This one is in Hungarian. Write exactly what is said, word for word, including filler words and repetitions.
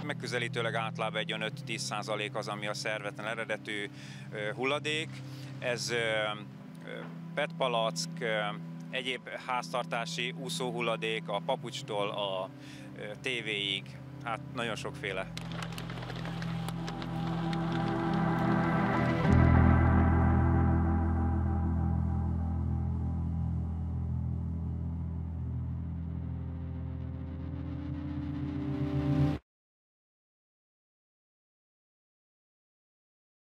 megközelítőleg általában egy öt-tíz százalék az, ami a szervetlen eredetű hulladék. Ez pé é té palack, egyéb háztartási úszóhulladék, a papucstól a tévéig, hát nagyon sokféle.